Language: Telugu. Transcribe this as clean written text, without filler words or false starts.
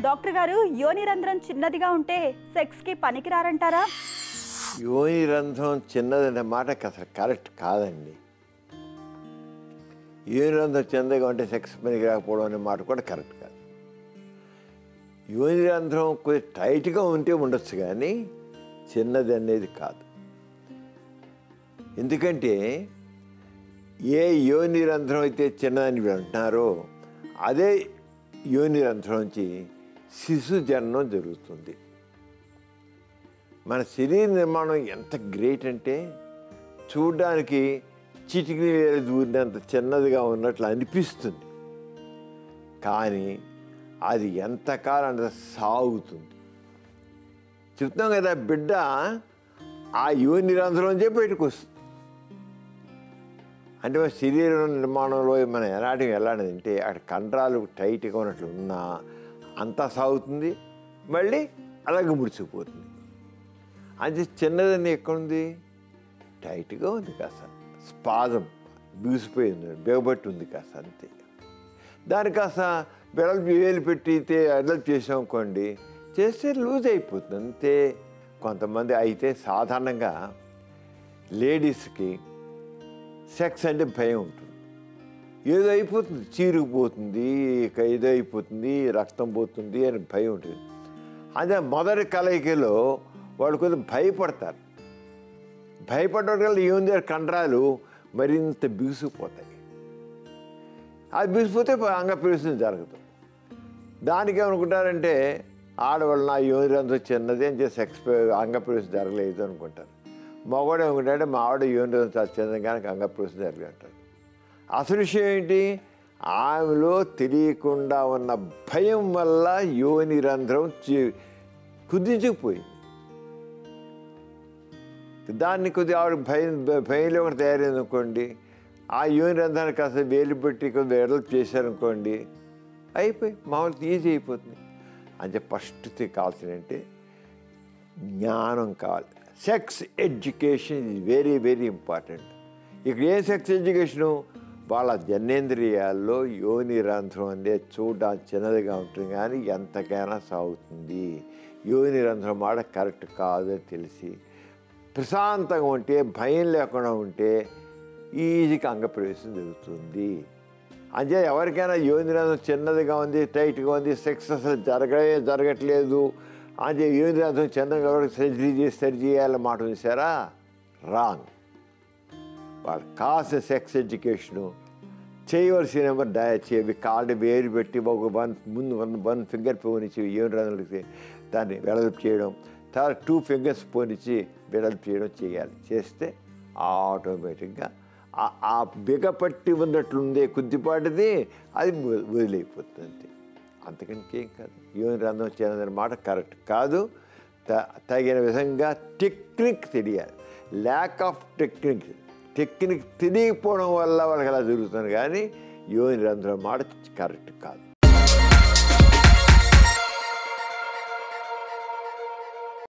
డాక్టర్ గారు యోని రంధ్రం చిన్నదిగా ఉంటే సెక్స్కి పనికిరారంటారా? యోని రంధ్రం చిన్నదనే మాట అసలు కరెక్ట్ కాదండి. యోని రంధ్రం చిన్నదిగా ఉంటే సెక్స్ పనికి రాకపోవడం అనే మాట కూడా కరెక్ట్ కాదు. యోని రంధ్రం కొద్దిగా టైట్గా ఉంటే ఉండొచ్చు కానీ చిన్నది అనేది కాదు. ఎందుకంటే ఏ యోని రంధ్రం అయితే చిన్నదని అంటున్నారో అదే యోని రంధ్రం నుంచి శిశు జననం జరుగుతుంది. మన శరీర నిర్మాణం ఎంత గ్రేట్ అంటే చూడడానికి చిటికిన వేలు దూరినంత చిన్నదిగా ఉన్నట్లు అనిపిస్తుంది, కానీ అది ఎంతకాలం అంత సాగుతుంది. చెప్తాం కదా, బిడ్డ ఆ యోని రంధ్రంలోంచే బయటకు వస్తుంది. అంటే మన శరీర నిర్మాణంలో మనం ఎలాంటిదంటే అక్కడ కండరాలు టైట్గా ఉన్నట్లు ఉన్నా అంతా సాగుతుంది, మళ్ళీ అలాగే ముడిచిపోతుంది. అది చిన్నదని ఎక్కడుంది? టైట్గా ఉంది కాస్త, స్పాదం బిగుసిపోయింది, బిగబట్టి ఉంది కాస్త, అంతే. దాని కాస్త వేలు పెట్టి అడల్ట్ చేసామనుకోండి, చేస్తే లూజ్ అయిపోతుంది అంతే. కొంతమంది అయితే సాధారణంగా లేడీస్కి సెక్స్ అంటే భయం ఉంటుంది. ఏదో అయిపోతుంది, చీరుకుపోతుంది, ఏదో అయిపోతుంది, రక్తం పోతుంది అని భయం ఉంటుంది. అదే మొదటి కలయికలో వాళ్ళు కొంచెం భయపడతారు. భయపడడం వల్ల ఏముంది, కండరాలు మరింత బిగుసిపోతాయి. అది బిగిసిపోతే అంగప్రవేశం జరగదు. దానికి ఏమనుకుంటారంటే ఆడవాళ్ళు నా యోని రంధ్రం చిన్నది అని చెప్పి సెక్స్ అంగప్రవేశం జరగలేదు అనుకుంటారు. మగవాడు ఏమనుకుంటారంటే మా ఆవిడ యోని రంధ్రం చాలా చిన్నది కానీ అంగప్రవేశం జరగలేదు అంటారు. అసలు విషయం ఏంటి? ఆమెలో తెలియకుండా ఉన్న భయం వల్ల యోని రంధ్రం కుదించుకుపోయింది. దాన్ని కొద్దిగా ఆవిడ భయంలో ఒకటి తయారైంది అనుకోండి, ఆ యోని రంధ్రాన్ని కాస్త వేలు పెట్టి కొద్దిగా ఎడల్ప్ చేశారనుకోండి, అయిపోయి మామూలు ఈజీ అయిపోతుంది. అంటే ఫస్ట్ కావాల్సిందంటే జ్ఞానం కావాలి. Sex education is very very important. ఇక్కడ ఏ సెక్స్ ఎడ్యుకేషను? వాళ్ళ జనేంద్రియాల్లో యోని రంధ్రం అనేది చూడడానికి చిన్నదిగా ఉంటుంది కానీ ఎంతకైనా సాగుతుంది. యోని రంధ్రం మాట కరెక్ట్ కాదని తెలిసి ప్రశాంతంగా ఉంటే, భయం లేకుండా ఉంటే ఈజీగా అంగప్రవేశం జరుగుతుంది. అంటే ఎవరికైనా యోని రంధ్రం చిన్నదిగా ఉంది, టైట్గా ఉంది, సెక్స్ అసలు జరగట్లేదు అంటే యోని రంధ్రం చిన్నగా సర్జరీ చేయాలని మాట చూసారా? రాంగ్. వాళ్ళు కాస్త సెక్స్ ఎడ్యుకేషను చేయవలసిన కాళ్ళు వేరు పెట్టి ఒక వన్ ఫింగర్ పోనిచ్చి యోని రంధ్రాలకి దాన్ని వెడల్పు చేయడం, తర్వాత 2 ఫింగర్స్ పోనిచ్చి వెడల్పు చేయడం చేయాలి. చేస్తే ఆటోమేటిక్గా ఆ బిగపట్టి ఉన్నట్లుందే కొద్దిపాటిది అది వదిలేకపోతుంది. అంతకంటే ఏం కాదు. యోని రంధ్రం చిన్నదన్న మాట కరెక్ట్ కాదు. తగిన విధంగా టెక్నిక్ తెలియాలి. ల్యాక్ ఆఫ్ టెక్నిక్ తెలియకపోవడం వల్ల వాళ్ళకి అలా జరుగుతుంది కానీ యోని రంధ్రం మాట కరెక్ట్ కాదు.